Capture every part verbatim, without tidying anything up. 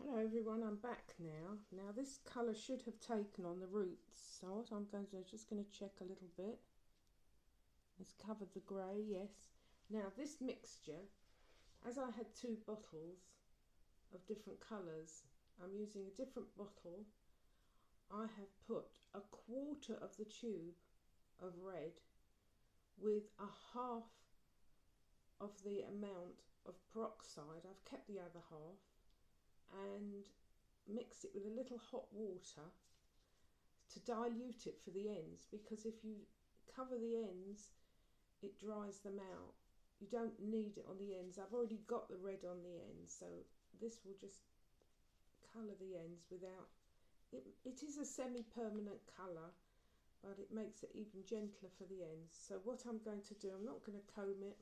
Hello everyone, I'm back now. Now this colour should have taken on the roots, so what I'm going to do is just going to check a little bit. It's covered the grey, yes. Now this mixture, as I had two bottles of different colours, I'm using a different bottle. I have put a quarter of the tube of red with a half of the amount of peroxide. I've kept the other half and mix it with a little hot water to dilute it for the ends, because if you cover the ends it dries them out. You don't need it on the ends. I've already got the red on the ends, so this will just colour the ends without it. It is a semi-permanent colour, but it makes it even gentler for the ends. So what I'm going to do, I'm not going to comb it,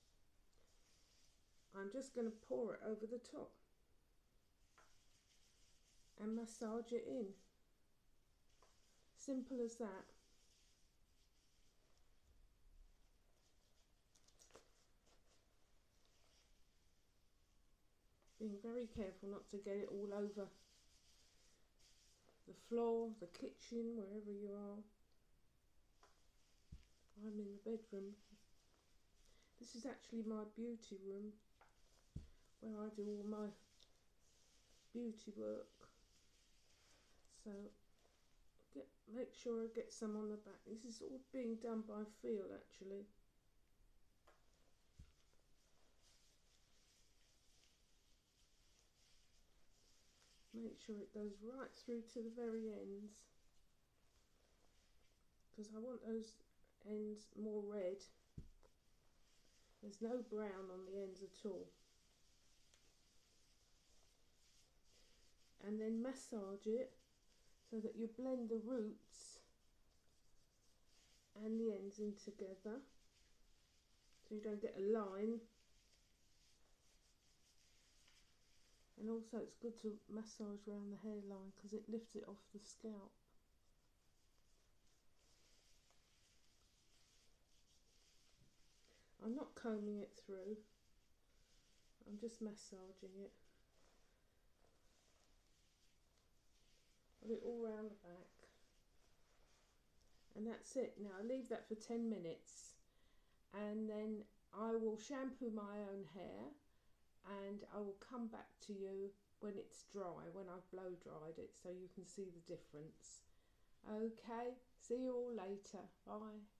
I'm just going to pour it over the top and massage it in. Simple as that. Being very careful not to get it all over the floor, the kitchen, wherever you are. I'm in the bedroom. This is actually my beauty room where I do all my beauty work. So get, make sure I get some on the back. This is all being done by feel actually. Make sure it goes right through to the very ends, because I want those ends more red. There's no brown on the ends at all. And then massage it so that you blend the roots and the ends in together, so you don't get a line. And also it's good to massage around the hairline because it lifts it off the scalp. I'm not combing it through, I'm just massaging it. Put it all round the back. And that's it. Now I leave that for ten minutes and then I will shampoo my own hair and I will come back to you when it's dry, when I've blow dried it, so you can see the difference. Okay, see you all later. Bye.